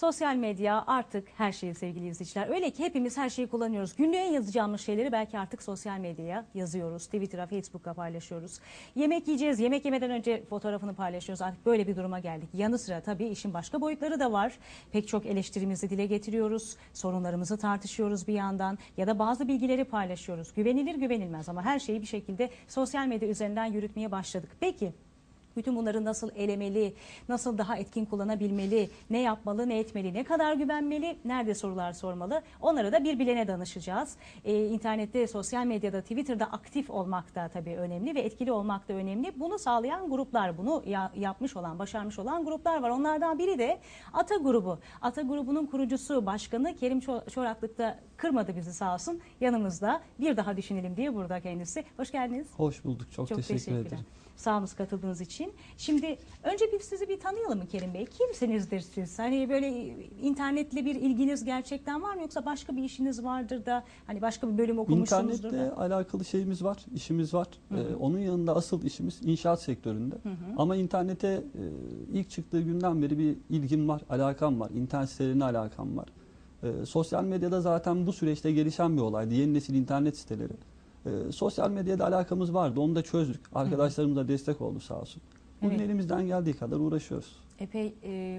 Sosyal medya artık her şey sevgili izleyiciler. Öyle ki hepimiz her şeyi kullanıyoruz. Günlüğe yazacağımız şeyleri belki artık sosyal medyaya yazıyoruz. Twitter'a, Facebook'a paylaşıyoruz. Yemek yiyeceğiz. Yemek yemeden önce fotoğrafını paylaşıyoruz. Artık böyle bir duruma geldik. Yanı sıra tabii işin başka boyutları da var. Pek çok eleştirimizi dile getiriyoruz. Sorunlarımızı tartışıyoruz bir yandan. Ya da bazı bilgileri paylaşıyoruz. Güvenilir güvenilmez ama her şeyi bir şekilde sosyal medya üzerinden yürütmeye başladık. Peki bütün bunları nasıl elemeli, nasıl daha etkin kullanabilmeli, ne yapmalı, ne etmeli, ne kadar güvenmeli, nerede sorular sormalı? Onlara da bir bilene danışacağız. İnternette, sosyal medyada, Twitter'da aktif olmak da tabii önemli ve etkili olmak da önemli. Bunu sağlayan gruplar, bunu yapmış olan, başarmış olan gruplar var. Onlardan biri de Ata Grubu. Ata Grubu'nun kurucusu, başkanı Kerim Çoraklık'ta kırmadı bizi sağ olsun. Yanımızda bir daha düşünelim diye burada kendisi. Hoş geldiniz. Hoş bulduk. Çok teşekkür ederim. Sağ olun katıldığınız için. Şimdi önce sizi bir tanıyalım mı Kerim Bey? Kimsinizdir siz? Hani böyle internetle bir ilginiz gerçekten var mı? Yoksa başka bir işiniz vardır da hani başka bir bölüm okumuşsunuzdur da? İnternetle alakalı şeyimiz var, işimiz var. Onun yanında asıl işimiz inşaat sektöründe. Ama internete ilk çıktığı günden beri bir ilgim var, alakam var. İnternet sitelerine alakam var. Sosyal medyada zaten bu süreçte gelişen bir olaydı. Yeni nesil internet siteleri. Sosyal medyada alakamız vardı. Onu da çözdük. Arkadaşlarımız da destek oldu sağ olsun. Bugün elimizden geldiği kadar uğraşıyoruz. Epey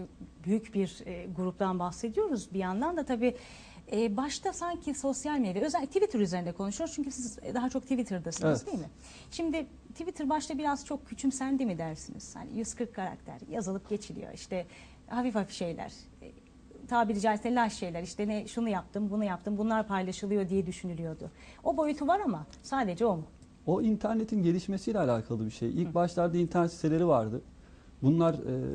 büyük bir gruptan bahsediyoruz. Bir yandan da tabii başta sanki sosyal medya, özellikle Twitter üzerinde konuşuyoruz. Çünkü siz daha çok Twitter'dasınız değil mi? Şimdi Twitter başta biraz çok küçümsendi mi dersiniz? Hani 140 karakter yazılıp geçiliyor. İşte hafif hafif şeyler. Tabiri caizse laş şeyler, işte ne şunu yaptım, bunu yaptım, bunlar paylaşılıyor diye düşünülüyordu. O boyutu var ama sadece o mu? O internetin gelişmesiyle alakalı bir şey. İlk başlarda internet siteleri vardı. Bunlar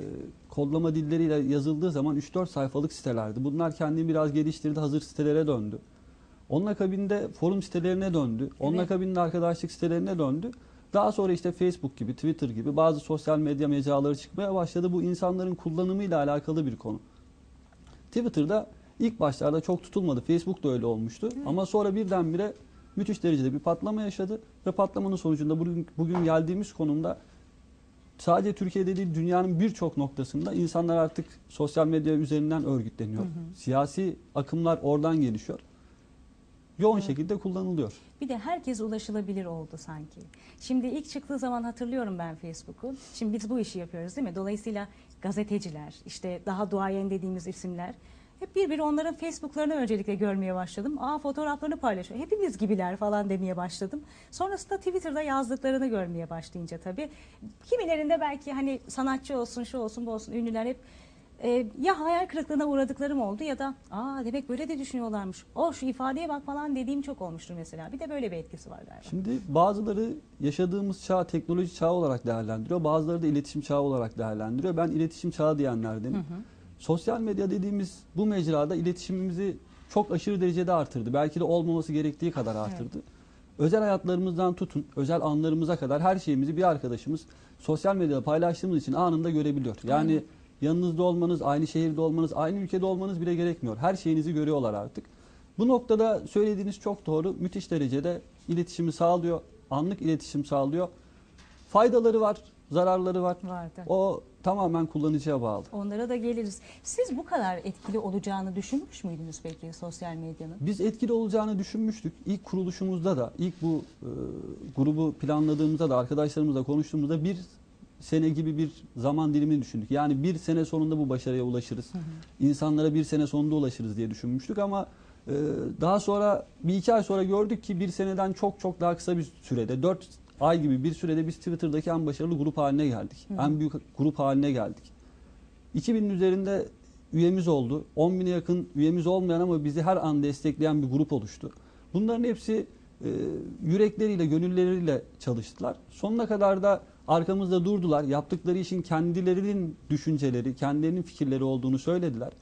kodlama dilleriyle yazıldığı zaman 3-4 sayfalık sitelerdi. Bunlar kendini biraz geliştirdi, hazır sitelere döndü. Onun akabinde forum sitelerine döndü. Onun akabinde arkadaşlık sitelerine döndü. Daha sonra işte Facebook gibi, Twitter gibi bazı sosyal medya mecraları çıkmaya başladı. Bu insanların kullanımıyla alakalı bir konu. Twitter'da ilk başlarda çok tutulmadı. Facebook da öyle olmuştu. Ama sonra birdenbire müthiş derecede bir patlama yaşadı. Ve patlamanın sonucunda bugün geldiğimiz konumda sadece Türkiye'de değil dünyanın birçok noktasında insanlar artık sosyal medya üzerinden örgütleniyor. Siyasi akımlar oradan gelişiyor. Yoğun şekilde kullanılıyor. Bir de herkes ulaşılabilir oldu sanki. Şimdi ilk çıktığı zaman hatırlıyorum ben Facebook'u. Şimdi biz bu işi yapıyoruz değil mi? Dolayısıyla gazeteciler, işte daha duayen dediğimiz isimler hep birbiri onların Facebook'larını öncelikle görmeye başladım. Fotoğraflarını paylaşıyor. Hepimiz gibiler falan demeye başladım. Sonrasında Twitter'da yazdıklarını görmeye başlayınca tabii kimilerinde belki hani sanatçı olsun, şu olsun, bu olsun ünlüler hep ya hayal kırıklığına uğradıklarım oldu ya da demek böyle de düşünüyorlarmış. Şu ifadeye bak falan dediğim çok olmuştur mesela. Bir de böyle bir etkisi var galiba. Şimdi bazıları yaşadığımız çağ teknoloji çağı olarak değerlendiriyor. Bazıları da iletişim çağı olarak değerlendiriyor. Ben iletişim çağı diyenlerdenim. Sosyal medya dediğimiz bu mecrada iletişimimizi çok aşırı derecede artırdı. Belki de olmaması gerektiği kadar artırdı. Özel hayatlarımızdan tutun, özel anlarımıza kadar her şeyimizi bir arkadaşımız sosyal medyada paylaştığımız için anında görebiliyor. Yani yanınızda olmanız, aynı şehirde olmanız, aynı ülkede olmanız bile gerekmiyor. Her şeyinizi görüyorlar artık. Bu noktada söylediğiniz çok doğru. Müthiş derecede iletişimi sağlıyor. Anlık iletişim sağlıyor. Faydaları var, zararları var. Vardı. O tamamen kullanıcıya bağlı. Onlara da geliriz. Siz bu kadar etkili olacağını düşünmüş müydünüz peki sosyal medyanın? Biz etkili olacağını düşünmüştük. İlk kuruluşumuzda da, ilk bu grubu planladığımızda da, arkadaşlarımızla konuştuğumuzda bir sene gibi bir zaman dilimini düşündük. Yani bir sene sonunda bu başarıya ulaşırız. İnsanlara bir sene sonunda ulaşırız diye düşünmüştük ama daha sonra bir iki ay sonra gördük ki bir seneden çok çok daha kısa bir sürede, 4 ay gibi bir sürede biz Twitter'daki en başarılı grup haline geldik. En büyük grup haline geldik. 2000'in üzerinde üyemiz oldu. 10.000'e yakın üyemiz olmayan ama bizi her an destekleyen bir grup oluştu. Bunların hepsi yürekleriyle, gönülleriyle çalıştılar. Sonuna kadar da arkamızda durdular. Yaptıkları işin kendilerinin düşünceleri, kendilerinin fikirleri olduğunu söylediler.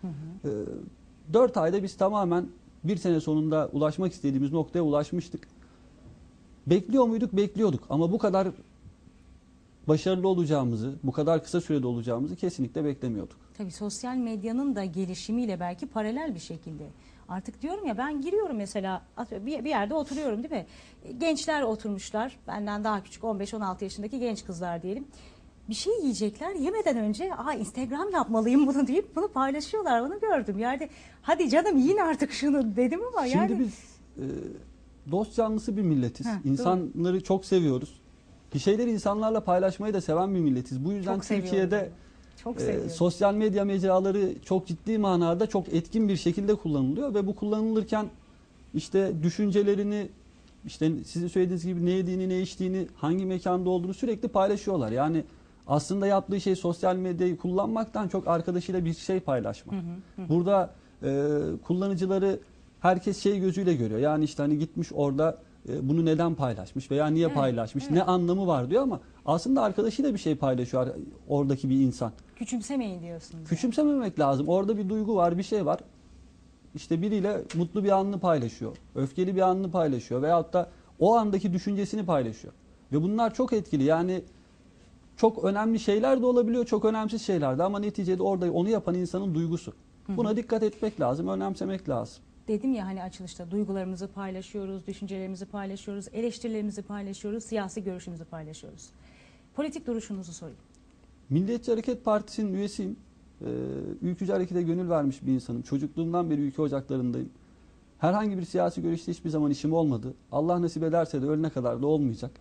4 ayda biz tamamen bir sene sonunda ulaşmak istediğimiz noktaya ulaşmıştık. Bekliyor muyduk? Bekliyorduk. Ama bu kadar başarılı olacağımızı, bu kadar kısa sürede olacağımızı kesinlikle beklemiyorduk. Tabii sosyal medyanın da gelişimiyle belki paralel bir şekilde. Artık diyorum ya ben giriyorum mesela bir yerde oturuyorum değil mi? Gençler oturmuşlar. Benden daha küçük 15-16 yaşındaki genç kızlar diyelim. bir şey yiyecekler, yemeden önce Instagram yapmalıyım bunu deyip bunu paylaşıyorlar. Bunu gördüm. Yani hadi canım yiyin artık şunu dedim ama Şimdi yani. biz dost canlısı bir milletiz. Heh, İnsanları çok seviyoruz. Bir şeyleri insanlarla paylaşmayı da seven bir milletiz. Bu yüzden Çok seviyorum Türkiye'de çok seviyorum. sosyal medya mecraları çok ciddi manada çok etkin bir şekilde kullanılıyor ve bu kullanılırken işte düşüncelerini, işte sizin söylediğiniz gibi ne yediğini, ne içtiğini, hangi mekanda olduğunu sürekli paylaşıyorlar. Yani aslında yaptığı şey sosyal medyayı kullanmaktan çok arkadaşıyla bir şey paylaşmak. Burada kullanıcıları herkes şey gözüyle görüyor. Yani işte hani gitmiş orada bunu neden paylaşmış veya niye Evet, paylaşmış, evet. ne anlamı var diyor ama aslında arkadaşıyla bir şey paylaşıyor oradaki bir insan. Küçümsemeyin diyorsunuz. Küçümsememek lazım. Orada bir duygu var, bir şey var. İşte biriyle mutlu bir anını paylaşıyor, öfkeli bir anını paylaşıyor veyahut da o andaki düşüncesini paylaşıyor. Ve bunlar çok etkili. Yani çok önemli şeyler de olabiliyor, çok önemsiz şeyler de ama neticede orada onu yapan insanın duygusu. Buna dikkat etmek lazım, önemsemek lazım. Dedim ya hani açılışta duygularımızı paylaşıyoruz, düşüncelerimizi paylaşıyoruz, eleştirilerimizi paylaşıyoruz, siyasi görüşümüzü paylaşıyoruz. Politik duruşunuzu sorayım. Milliyetçi Hareket Partisi'nin üyesiyim. Ülkücü harekete gönül vermiş bir insanım. Çocukluğumdan beri ülke ocaklarındayım. Herhangi bir siyasi görüşte hiçbir zaman işim olmadı. Allah nasip ederse de ölene kadar da olmayacak.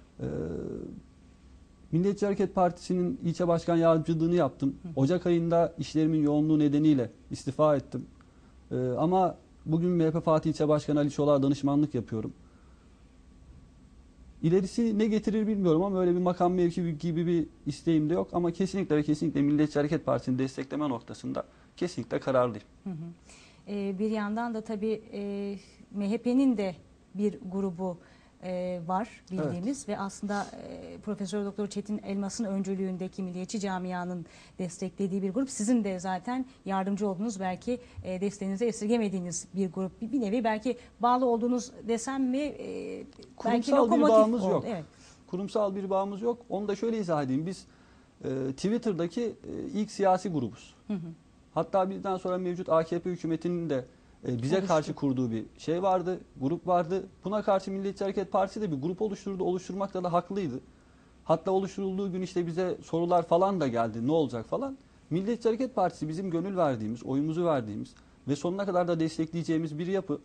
Milliyetçi Hareket Partisi'nin ilçe başkan yardımcılığını yaptım. Ocak ayında işlerimin yoğunluğu nedeniyle istifa ettim. Ama bugün MHP Fatih İlçe Başkanı Ali Çolak'a danışmanlık yapıyorum. İlerisi ne getirir bilmiyorum ama öyle bir makam mevki gibi bir isteğim de yok. Ama kesinlikle ve kesinlikle Milliyetçi Hareket Partisi'ni destekleme noktasında kesinlikle kararlıyım. Bir yandan da tabii MHP'nin de bir grubu var bildiğimiz ve aslında Profesör Doktor Çetin Elmas'ın öncülüğündeki milliyetçi camianın desteklediği bir grup. Sizin de zaten yardımcı olduğunuz, belki desteğinizi esirgemediğiniz bir grup. Bir nevi belki bağlı olduğunuz desem mi? Belki Kurumsal bir bağımız yok. Evet. Kurumsal bir bağımız yok. Onu da şöyle izah edeyim. Biz Twitter'daki ilk siyasi grubuz. Hatta bizden sonra mevcut AKP hükümetinin de bize karşı kurduğu bir şey vardı, grup vardı. Buna karşı Milliyetçi Hareket Partisi de bir grup oluşturdu. Oluşturmakta da haklıydı. Hatta oluşturulduğu gün işte bize sorular falan da geldi. Ne olacak falan. Milliyetçi Hareket Partisi bizim gönül verdiğimiz, oyumuzu verdiğimiz ve sonuna kadar da destekleyeceğimiz bir yapı.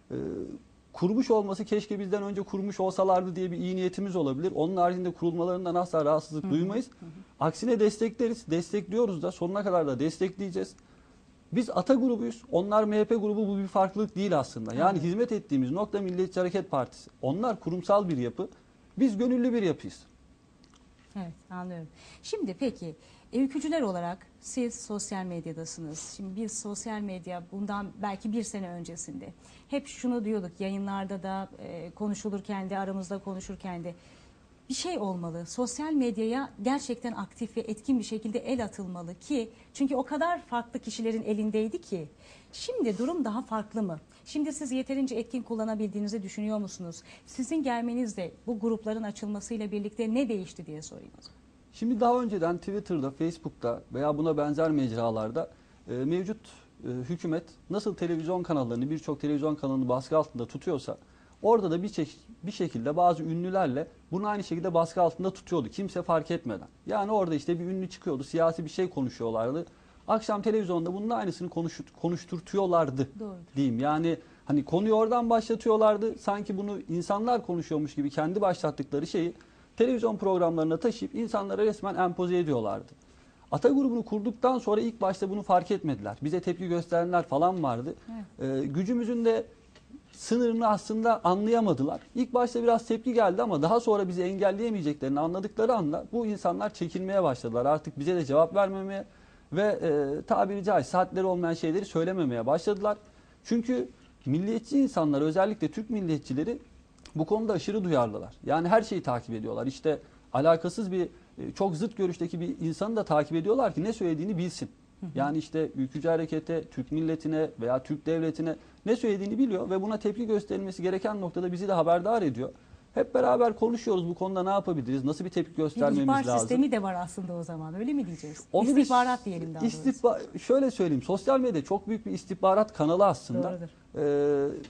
Kurmuş olması keşke bizden önce kurmuş olsalardı diye bir iyi niyetimiz olabilir. Onun haricinde kurulmalarından asla rahatsızlık duymayız. Aksine destekleriz, destekliyoruz da sonuna kadar da destekleyeceğiz. Biz Ata grubuyuz, onlar MHP grubu, bu bir farklılık değil aslında. Yani hizmet ettiğimiz nokta Milliyetçi Hareket Partisi. Onlar kurumsal bir yapı, biz gönüllü bir yapıyız. Evet, anlıyorum. Şimdi peki ülkücüler olarak siz sosyal medyadasınız. Şimdi biz sosyal medya bundan belki bir sene öncesinde hep şunu diyorduk, yayınlarda da konuşulurken de, aramızda konuşurken de, bir şey olmalı. Sosyal medyaya gerçekten aktif ve etkin bir şekilde el atılmalı ki, çünkü o kadar farklı kişilerin elindeydi ki. Şimdi durum daha farklı mı? Şimdi siz yeterince etkin kullanabildiğinizi düşünüyor musunuz? Sizin gelmenizle bu grupların açılmasıyla birlikte ne değişti diye sorayım. Şimdi daha önceden Twitter'da, Facebook'ta veya buna benzer mecralarda mevcut hükümet nasıl televizyon kanallarını, birçok televizyon kanalını baskı altında tutuyorsa, orada da bir şekilde bazı ünlülerle bunu aynı şekilde baskı altında tutuyordu. Kimse fark etmeden. Yani orada işte bir ünlü çıkıyordu, siyasi bir şey konuşuyorlardı. Akşam televizyonda bunun aynısını konuşturtuyorlardı diyeyim. Yani hani konuyu oradan başlatıyorlardı. Sanki bunu insanlar konuşuyormuş gibi kendi başlattıkları şeyi televizyon programlarına taşıyıp insanlara resmen empoze ediyorlardı. Ata grubunu kurduktan sonra ilk başta bunu fark etmediler. Bize tepki gösterenler falan vardı. Gücümüzün de sınırını aslında anlayamadılar. İlk başta biraz tepki geldi ama daha sonra bizi engelleyemeyeceklerini anladıkları anda bu insanlar çekilmeye başladılar. Artık bize de cevap vermemeye ve tabiri caizse hadleri olmayan şeyleri söylememeye başladılar. Çünkü milliyetçi insanlar, özellikle Türk milliyetçileri bu konuda aşırı duyarlılar. Yani her şeyi takip ediyorlar. İşte alakasız bir, çok zıt görüşteki bir insanı da takip ediyorlar ki ne söylediğini bilsin. Yani işte ülkücü harekete, Türk milletine veya Türk devletine ne söylediğini biliyor ve buna tepki gösterilmesi gereken noktada bizi de haberdar ediyor. Hep beraber konuşuyoruz, bu konuda ne yapabiliriz, nasıl bir tepki göstermemiz lazım. İhbar sistemi de var aslında o zaman, öyle mi diyeceğiz? Onu İstihbarat diyelim daha doğrusu. Şöyle söyleyeyim, sosyal medya çok büyük bir istihbarat kanalı aslında. Doğrudur.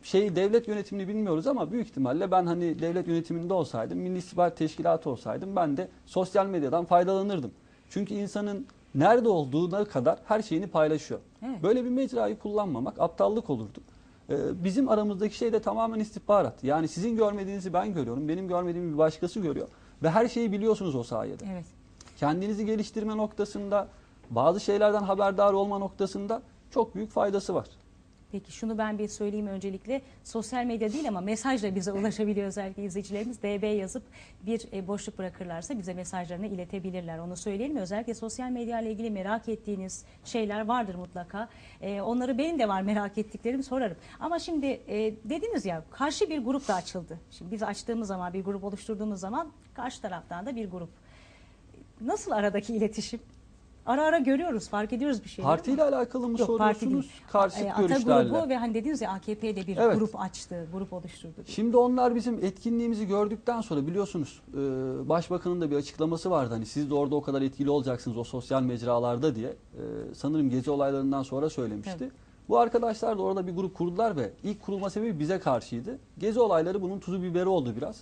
devlet yönetimini bilmiyoruz ama büyük ihtimalle ben hani devlet yönetiminde olsaydım, Milli İstihbarat Teşkilatı olsaydım ben de sosyal medyadan faydalanırdım. Çünkü insanın nerede olduğuna kadar her şeyini paylaşıyor. Evet. Böyle bir mecrayı kullanmamak aptallık olurdu. Bizim aramızdaki şey de tamamen istihbarat. Yani sizin görmediğinizi ben görüyorum, benim görmediğimi bir başkası görüyor ve her şeyi biliyorsunuz o sayede. Evet. Kendinizi geliştirme noktasında, bazı şeylerden haberdar olma noktasında çok büyük faydası var. Peki şunu ben bir söyleyeyim öncelikle. Sosyal medya değil ama mesajla bize ulaşabiliyor özellikle izleyicilerimiz. DB yazıp bir boşluk bırakırlarsa bize mesajlarını iletebilirler. Onu söyleyelim. Özellikle sosyal medya ile ilgili merak ettiğiniz şeyler vardır mutlaka. Onları benim de var merak ettiklerim sorarım. Ama şimdi dediniz ya karşı bir grup da açıldı. Şimdi biz açtığımız zaman bir grup oluşturduğumuz zaman karşı taraftan da bir grup. Nasıl aradaki iletişim? Ara ara görüyoruz, fark ediyoruz bir şeyler. Partiyle alakalı mı Yok, parti soruyorsunuz? değil. Karşıt Ata görüşlerle. grubu ve hani dediniz ya AKP'de bir Evet. grup açtı, grup oluşturdu diye. Şimdi onlar bizim etkinliğimizi gördükten sonra biliyorsunuz Başbakanın da bir açıklaması vardı. Hani siz de orada o kadar etkili olacaksınız o sosyal mecralarda diye. Sanırım gezi olaylarından sonra söylemişti. Evet. Bu arkadaşlar da orada bir grup kurdular ve ilk kurulma sebebi bize karşıydı. Gezi olayları bunun tuzu biberi oldu biraz.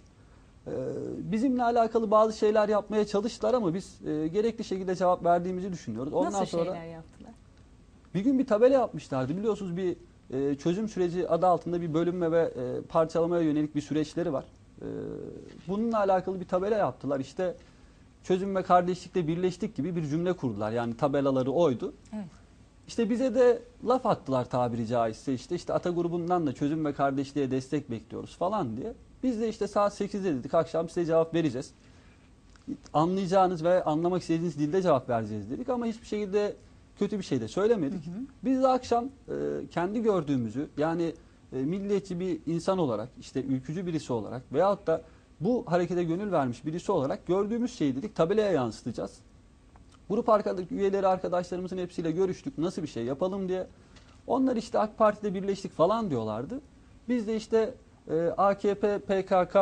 Bizimle alakalı bazı şeyler yapmaya çalıştılar ama biz gerekli şekilde cevap verdiğimizi düşünüyoruz. Ondan Nasıl sonra şeyler yaptılar? bir gün bir tabela yapmışlardı. Biliyorsunuz bir çözüm süreci adı altında bir bölünme ve parçalamaya yönelik bir süreçleri var. Bununla alakalı bir tabela yaptılar. İşte çözüm ve kardeşlikte birleştik gibi bir cümle kurdular. Yani tabelaları oydu. Evet. İşte bize de laf attılar tabiri caizse işte Ata grubundan da çözüm ve kardeşliğe destek bekliyoruz falan diye. Biz de işte saat 8'de dedik akşam size cevap vereceğiz. Anlayacağınız ve anlamak istediğiniz dilde cevap vereceğiz dedik ama hiçbir şekilde kötü bir şey de söylemedik. Biz de akşam kendi gördüğümüzü yani milliyetçi bir insan olarak işte ülkücü birisi olarak veyahut da bu harekete gönül vermiş birisi olarak gördüğümüz şeyi dedik tabelaya yansıtacağız. Grup üyeleri arkadaşlarımızın hepsiyle görüştük nasıl bir şey yapalım diye. Onlar işte AK Parti'de birleştik falan diyorlardı. Biz de işte AKP, PKK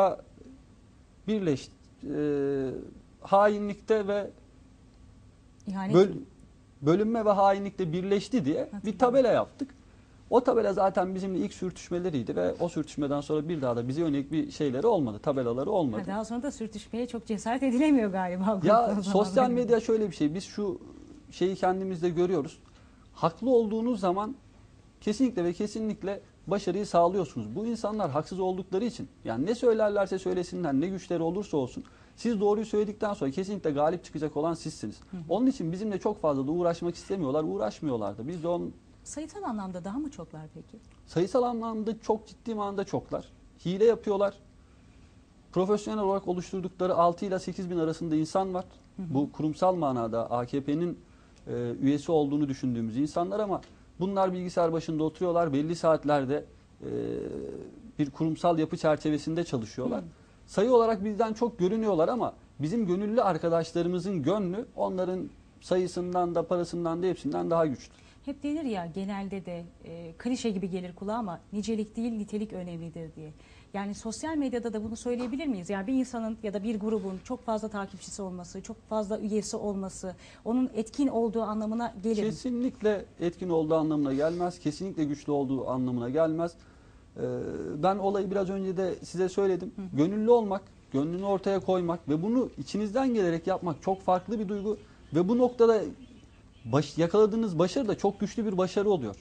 hainlikte ve İhanet. bölünme ve hainlikte birleşti diye bir tabela yaptık. O tabela zaten bizimle ilk sürtüşmeleriydi ve o sürtüşmeden sonra bir daha da bize yönelik bir şeyleri olmadı, tabelaları olmadı. Daha sonra da sürtüşmeye çok cesaret edilemiyor galiba. Ya sosyal medya şöyle bir şey, biz şu şeyi kendimizde görüyoruz. Haklı olduğunuz zaman kesinlikle ve kesinlikle başarıyı sağlıyorsunuz. Bu insanlar haksız oldukları için yani ne söylerlerse söylesinler, ne güçleri olursa olsun siz doğruyu söyledikten sonra kesinlikle galip çıkacak olan sizsiniz. Onun için bizimle çok fazla da uğraşmak istemiyorlar, uğraşmıyorlar da. Biz de sayısal anlamda daha mı çoklar peki? sayısal anlamda çok ciddi manada çoklar. Hile yapıyorlar. Profesyonel olarak oluşturdukları 6 ile 8 bin arasında insan var. Bu kurumsal manada AKP'nin üyesi olduğunu düşündüğümüz insanlar ama bunlar bilgisayar başında oturuyorlar. Belli saatlerde bir kurumsal yapı çerçevesinde çalışıyorlar. Sayı olarak bizden çok görünüyorlar ama bizim gönüllü arkadaşlarımızın gönlü onların sayısından da parasından da hepsinden daha güçlü. Hep denir ya genelde de klişe gibi gelir kulağa ama nicelik değil nitelik önemlidir diye. Yani sosyal medyada da bunu söyleyebilir miyiz? Yani bir insanın ya da bir grubun çok fazla takipçisi olması, çok fazla üyesi olması onun etkin olduğu anlamına gelir mi? Kesinlikle etkin olduğu anlamına gelmez. Kesinlikle güçlü olduğu anlamına gelmez. Ben olayı biraz önce de size söyledim. Gönüllü olmak, gönlünü ortaya koymak ve bunu içinizden gelerek yapmak çok farklı bir duygu. Ve bu noktada yakaladığınız başarı da çok güçlü bir başarı oluyor.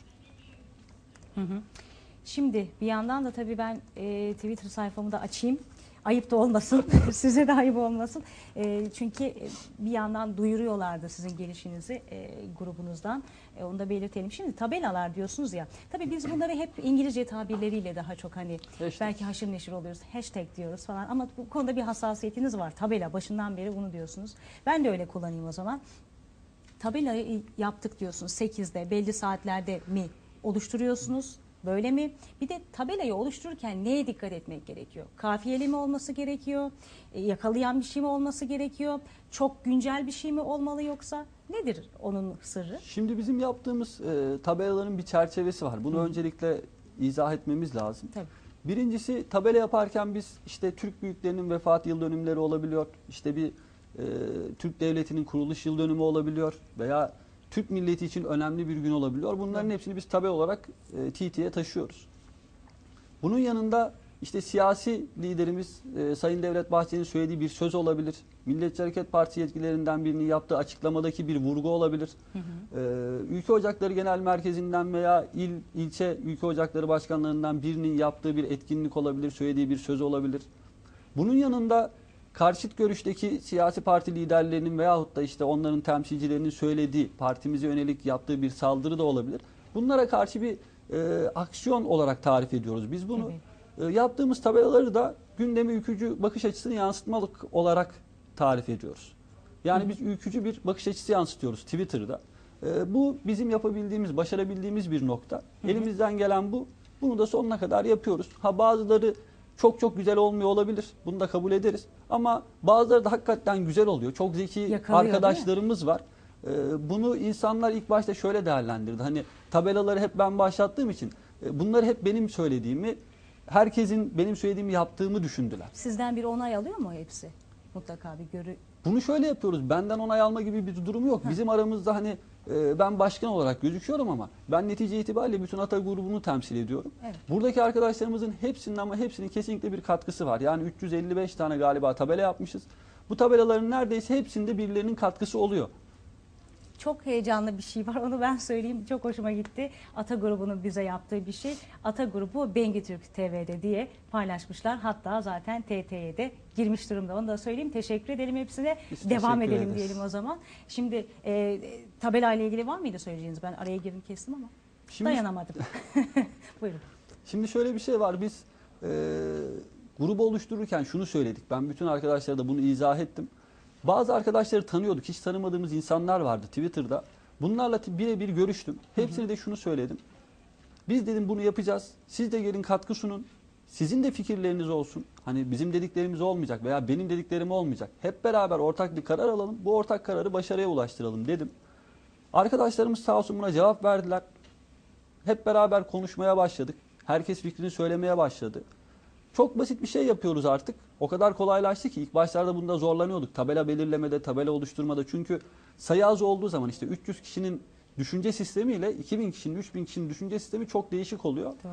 Şimdi bir yandan da tabii ben Twitter sayfamı da açayım. Ayıp da olmasın, size de ayıp olmasın. Çünkü bir yandan duyuruyorlardı sizin gelişinizi grubunuzdan. Onu da belirtelim. Şimdi tabelalar diyorsunuz ya. Tabii biz bunları hep İngilizce tabirleriyle daha çok hani belki haşır neşir oluyoruz. Hashtag diyoruz falan ama bu konuda bir hassasiyetiniz var. Tabela başından beri bunu diyorsunuz. Ben de öyle kullanayım o zaman. Tabelayı yaptık diyorsunuz 8'de belli saatlerde mi oluşturuyorsunuz? Böyle mi? Bir de tabelayı oluştururken neye dikkat etmek gerekiyor? Kafiyeli mi olması gerekiyor? Yakalayan bir şey mi olması gerekiyor? Çok güncel bir şey mi olmalı yoksa? Nedir onun sırrı? Şimdi bizim yaptığımız tabelaların bir çerçevesi var. Bunu öncelikle izah etmemiz lazım. Tabii. Birincisi tabela yaparken biz işte Türk büyüklerinin vefat yıl dönümleri olabiliyor. İşte bir Türk Devleti'nin kuruluş yıl dönümü olabiliyor veya Türk milleti için önemli bir gün olabiliyor. Bunların hepsini biz tabela olarak TT'ye taşıyoruz. Bunun yanında işte siyasi liderimiz Sayın Devlet Bahçeli'nin söylediği bir söz olabilir. Milliyetçi Hareket Partisi yetkililerinden birinin yaptığı açıklamadaki bir vurgu olabilir. Ülke Ocakları Genel Merkezi'nden veya ilçe Ülke Ocakları Başkanlarından birinin yaptığı bir etkinlik olabilir, söylediği bir söz olabilir. Bunun yanında karşıt görüşteki siyasi parti liderlerinin veyahut da işte onların temsilcilerinin söylediği, partimize yönelik yaptığı bir saldırı da olabilir. Bunlara karşı bir aksiyon olarak tarif ediyoruz biz bunu. Evet. Yaptığımız tabelaları da gündeme ülkücü bakış açısını yansıtmalık olarak tarif ediyoruz. Yani biz ülkücü bir bakış açısı yansıtıyoruz Twitter'da. Bu bizim yapabildiğimiz, başarabildiğimiz bir nokta. Elimizden gelen bu. Bunu da sonuna kadar yapıyoruz. Bazıları çok güzel olmuyor olabilir. Bunu da kabul ederiz. Ama bazıları da hakikaten güzel oluyor. Çok zeki yakalıyor, arkadaşlarımız var. Bunu insanlar ilk başta şöyle değerlendirdi. Hani tabelaları hep ben başlattığım için bunları hep benim söylediğimi, herkesin benim söylediğimi yaptığımı düşündüler. Sizden bir onay alıyor mu hepsi? Mutlaka bir Bunu şöyle yapıyoruz. Benden onay alma gibi bir durum yok. Bizim aramızda hani ben başkan olarak gözüküyorum ama ben netice itibariyle bütün Ata grubunu temsil ediyorum. Evet. Buradaki arkadaşlarımızın hepsinin kesinlikle bir katkısı var. Yani 355 tane galiba tabela yapmışız. Bu tabelaların neredeyse hepsinde birilerinin katkısı oluyor. Çok heyecanlı bir şey var, onu ben söyleyeyim. Çok hoşuma gitti. Ata grubunun bize yaptığı bir şey. Ata grubu Bengü Türk TV'de diye paylaşmışlar. Hatta zaten TT'ye de girmiş durumda. Onu da söyleyeyim. Teşekkür edelim hepsine. Devam edelim ederiz diyelim o zaman. Şimdi tabela ile ilgili var mıydı söyleyeceğiniz? Ben araya girdim kestim ama dayanamadım. Buyurun. Şimdi şöyle bir şey var. Biz grubu oluştururken şunu söyledik. Ben bütün arkadaşlara da bunu izah ettim. Bazı arkadaşları tanıyorduk. Hiç tanımadığımız insanlar vardı Twitter'da. Bunlarla birebir görüştüm. Hepsine de şunu söyledim. Biz dedim bunu yapacağız. Siz de gelin katkı sunun. Sizin de fikirleriniz olsun. Hani bizim dediklerimiz olmayacak veya benim dediklerim olmayacak. Hep beraber ortak bir karar alalım. Bu ortak kararı başarıya ulaştıralım dedim. Arkadaşlarımız sağ olsun buna cevap verdiler. Hep beraber konuşmaya başladık. Herkes fikrini söylemeye başladı. Çok basit bir şey yapıyoruz artık. O kadar kolaylaştı ki ilk başlarda bunda zorlanıyorduk. Tabela belirlemede, tabela oluşturmada. Çünkü sayı az olduğu zaman işte 300 kişinin düşünce sistemiyle 2000 kişinin, 3000 kişinin düşünce sistemi çok değişik oluyor. Doğru.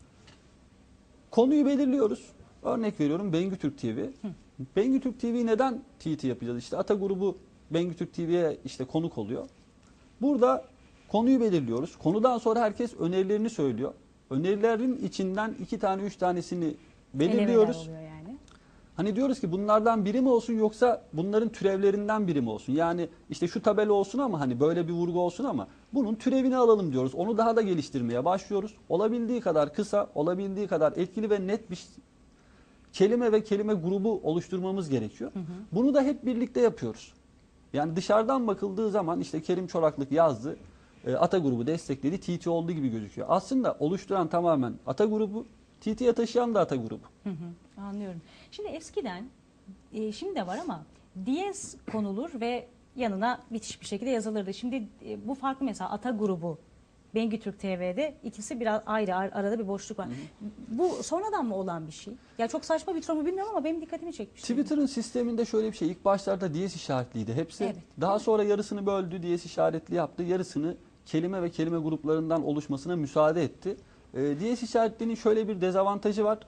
Konuyu belirliyoruz. Örnek veriyorum Bengü Türk TV. Bengü Türk TV neden TT yapacağız? İşte Ata grubu Bengü Türk TV'ye işte konuk oluyor. Burada konuyu belirliyoruz. Konudan sonra herkes önerilerini söylüyor. Önerilerin içinden 2 tane 3 tanesini belirliyoruz. Yani. Hani diyoruz ki bunlardan biri mi olsun yoksa bunların türevlerinden biri mi olsun? Yani işte şu tabela olsun ama hani böyle bir vurgu olsun ama bunun türevini alalım diyoruz. Onu daha da geliştirmeye başlıyoruz. Olabildiği kadar kısa, olabildiği kadar etkili ve net bir kelime ve kelime grubu oluşturmamız gerekiyor. Bunu da hep birlikte yapıyoruz. Yani dışarıdan bakıldığı zaman işte Kerim Çoraklık yazdı. Ata grubu destekledi, TT olduğu gibi gözüküyor. Aslında oluşturan tamamen Ata grubu, TT'ye taşıyan da Ata grubu. Anlıyorum. Şimdi eskiden, şimdi de var ama diyez konulur ve yanına bitiş bir şekilde yazılırdı. Şimdi bu farklı mesela Ata grubu, Bengü Türk TV'de ikisi biraz ayrı, arada bir boşluk var. Bu sonradan mı olan bir şey? Ya çok saçma bir soru bilmiyorum ama benim dikkatimi çekmişti. Twitter'ın sisteminde şöyle bir şey. İlk başlarda diyez işaretliydi hepsi. Evet. Daha sonra yarısını böldü, diyez işaretli yaptı. Yarısını kelime ve kelime gruplarından oluşmasına müsaade etti. Diyez işaretliliğinin şöyle bir dezavantajı var.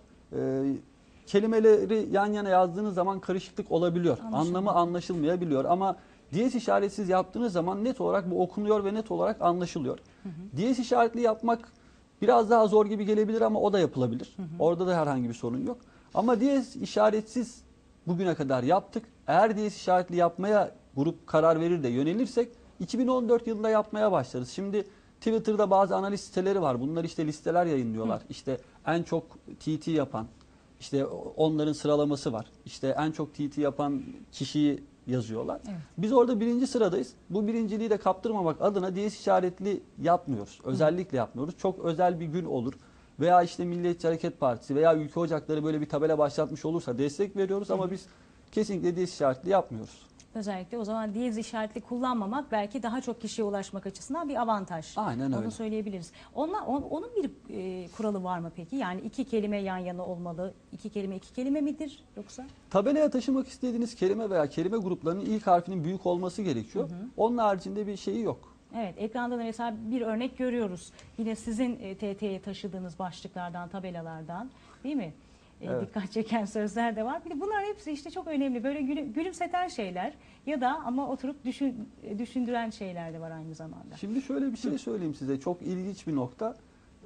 Kelimeleri yan yana yazdığınız zaman karışıklık olabiliyor. Anlamı anlaşılmayabiliyor ama diyez işaretsiz yaptığınız zaman net olarak bu okunuyor ve net olarak anlaşılıyor. Diyez işaretli yapmak biraz daha zor gibi gelebilir ama o da yapılabilir. Orada da herhangi bir sorun yok. Ama diyez işaretsiz bugüne kadar yaptık. Eğer diyez işaretli yapmaya grup karar verir de yönelirsek 2014 yılında yapmaya başlarız. Şimdi Twitter'da bazı analiz siteleri var. Bunlar işte listeler yayınlıyorlar. İşte en çok TT yapan, işte onların sıralaması var. İşte en çok TT yapan kişiyi yazıyorlar. Evet. Biz orada 1. sıradayız. Bu birinciliği de kaptırmamak adına diyez işaretli yapmıyoruz. Özellikle yapmıyoruz. Çok özel bir gün olur. Veya işte Milliyetçi Hareket Partisi veya Ülke Ocakları böyle bir tabela başlatmış olursa destek veriyoruz ama biz kesinlikle diyez işaretli yapmıyoruz. Özellikle o zaman diyez işaretli kullanmamak belki daha çok kişiye ulaşmak açısından bir avantaj. Aynen öyle. Onu söyleyebiliriz. Onun bir kuralı var mı peki? Yani 2 kelime yan yana olmalı. 2 kelime 2 kelime midir yoksa? Tabelaya taşımak istediğiniz kelime veya kelime gruplarının ilk harfinin büyük olması gerekiyor. Onun haricinde bir şeyi yok. Evet, ekranda da mesela bir örnek görüyoruz. Yine sizin TT'ye taşıdığınız başlıklardan, tabelalardan, değil mi? Evet. Dikkat çeken sözler de var. Bir de bunlar hepsi işte çok önemli. Böyle gülümseten şeyler ya da ama oturup düşündüren şeyler de var aynı zamanda. Şimdi şöyle bir şey söyleyeyim size. Çok ilginç bir nokta.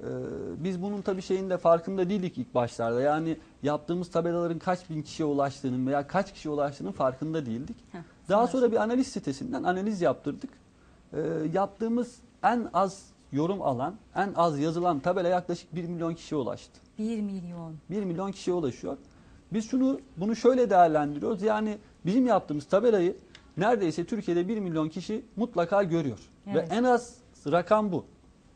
Biz bunun tabii şeyin de farkında değildik ilk başlarda. Yani yaptığımız tabelaların kaç bin kişiye ulaştığının veya kaç kişiye ulaştığının farkında değildik. Daha sonra bir analiz sitesinden analiz yaptırdık. Yaptığımız en az yorum alan, en az yazılan tabela yaklaşık 1 milyon kişiye ulaştı. 1 milyon. 1 milyon kişiye ulaşıyor. Biz bunu şöyle değerlendiriyoruz. Yani bizim yaptığımız tabelayı neredeyse Türkiye'de 1 milyon kişi mutlaka görüyor. Evet. Ve en az rakam bu.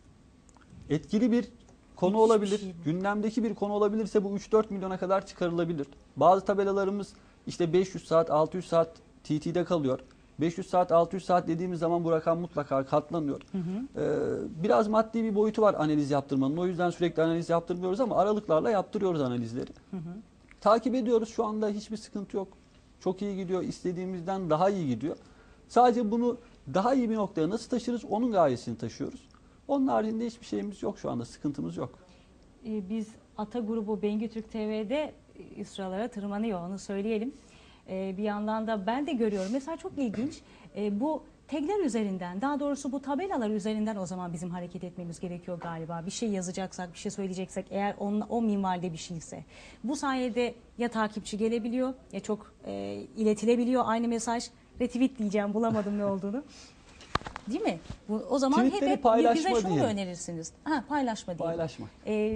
Etkili bir konu Müthiş bir olabilir. şey bu. Gündemdeki bir konu olabilirse bu 3-4 milyona kadar çıkarılabilir. Bazı tabelalarımız işte 500 saat, 600 saat TT'de kalıyor. 500 saat, 600 saat dediğimiz zaman bu rakam mutlaka katlanıyor. Biraz maddi bir boyutu var analiz yaptırmanın. O yüzden sürekli analiz yaptırmıyoruz ama aralıklarla yaptırıyoruz analizleri. Takip ediyoruz. Şu anda hiçbir sıkıntı yok. Çok iyi gidiyor. İstediğimizden daha iyi gidiyor. Sadece bunu daha iyi bir noktaya nasıl taşırız onun gayesini taşıyoruz. Onun haricinde hiçbir şeyimiz yok şu anda. Sıkıntımız yok. Biz Ata grubu Bengü Türk TV'de sıralara tırmanıyor, onu söyleyelim. Bir yandan da ben de görüyorum. Mesela çok ilginç. Bu tagler üzerinden, daha doğrusu bu tabelalar üzerinden o zaman bizim hareket etmemiz gerekiyor galiba. Bir şey yazacaksak, bir şey söyleyeceksek eğer o minvalde bir şeyse. Bu sayede ya takipçi gelebiliyor ya çok iletilebiliyor aynı mesaj. Retweet diyeceğim, bulamadım ne olduğunu. Değil mi? O zaman Tweetleri hep paylaşma bize şunu mu diye. önerirsiniz? Paylaşma diye. Paylaşmak.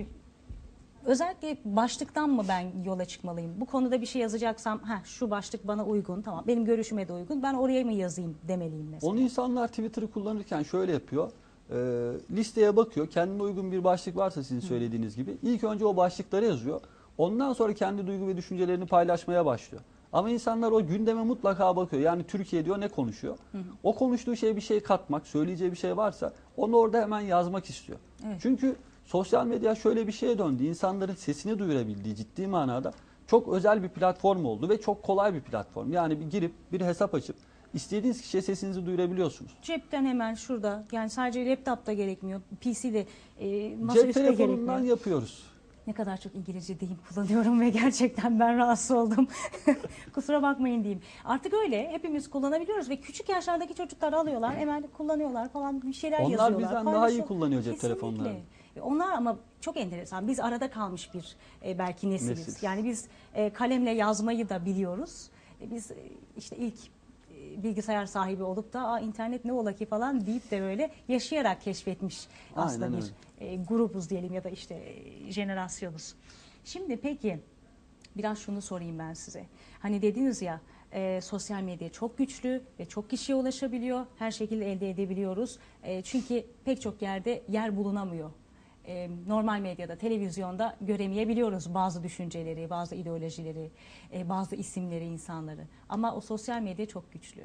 Özellikle başlıktan mı ben yola çıkmalıyım? Bu konuda bir şey yazacaksam şu başlık bana uygun, tamam, benim görüşüme de uygun, ben oraya mı yazayım demeliyim mesela. Onu insanlar Twitter'ı kullanırken şöyle yapıyor. Listeye bakıyor. Kendine uygun bir başlık varsa sizin söylediğiniz gibi ilk önce o başlıkları yazıyor. Ondan sonra kendi duygu ve düşüncelerini paylaşmaya başlıyor. Ama insanlar o gündeme mutlaka bakıyor. Yani Türkiye diyor ne konuşuyor? O konuştuğu şeye bir şey katmak, söyleyeceği bir şey varsa onu orada hemen yazmak istiyor. Evet. Çünkü sosyal medya şöyle bir şeye döndü. İnsanların sesini duyurabildiği ciddi manada çok özel bir platform oldu ve çok kolay bir platform. Yani bir girip bir hesap açıp istediğiniz kişiye sesinizi duyurabiliyorsunuz. Cepten hemen şurada, yani sadece laptopta gerekmiyor, PC'de, Cep masaüstte telefonundan gerekmiyor. yapıyoruz. Ne kadar çok İngilizce deyim kullanıyorum ve gerçekten ben rahatsız oldum. Kusura bakmayın diyeyim. Artık öyle hepimiz kullanabiliyoruz ve küçük yaşlardaki çocuklar alıyorlar, hemen kullanıyorlar falan, bir şeyler Onlar yazıyorlar. bizden daha iyi paylaşıyor. kullanıyor cep Kesinlikle. telefonlarını. Onlar ama çok enteresan. Biz arada kalmış bir belki nesiliz. Nesiliz. Yani biz kalemle yazmayı da biliyoruz. Biz işte ilk bilgisayar sahibi olup da internet ne ola ki falan deyip de böyle yaşayarak keşfetmiş aslında Aynen bir grubuz diyelim ya da işte jenerasyonuz. Şimdi peki biraz şunu sorayım ben size. Hani dediniz ya sosyal medya çok güçlü ve çok kişiye ulaşabiliyor. Her şekilde elde edebiliyoruz. Çünkü pek çok yerde yer bulunamıyor. Normal medyada, televizyonda göremeyebiliyoruz bazı düşünceleri, bazı ideolojileri, bazı isimleri, insanları. Ama o sosyal medya çok güçlü.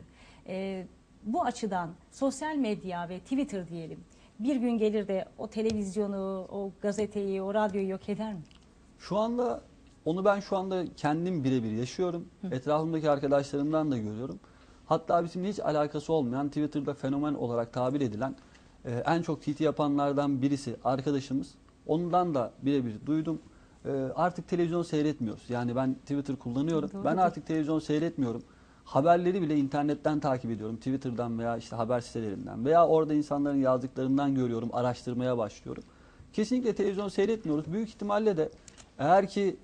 Bu açıdan sosyal medya ve Twitter diyelim bir gün gelir de o televizyonu, o gazeteyi, o radyoyu yok eder mi? Şu anda onu ben şu anda kendim birebir yaşıyorum. Etrafımdaki arkadaşlarımdan da görüyorum. Hatta bizimle hiç alakası olmayan Twitter'da fenomen olarak tabir edilen en çok TT yapanlardan birisi arkadaşımız. Ondan da birebir duydum. Artık televizyon seyretmiyoruz. Yani ben Twitter kullanıyorum. Doğru. Ben artık televizyon seyretmiyorum. Haberleri bile internetten takip ediyorum. Twitter'dan veya işte haber sitelerinden veya orada insanların yazdıklarından görüyorum, araştırmaya başlıyorum. Kesinlikle televizyon seyretmiyoruz. Büyük ihtimalle de eğer ki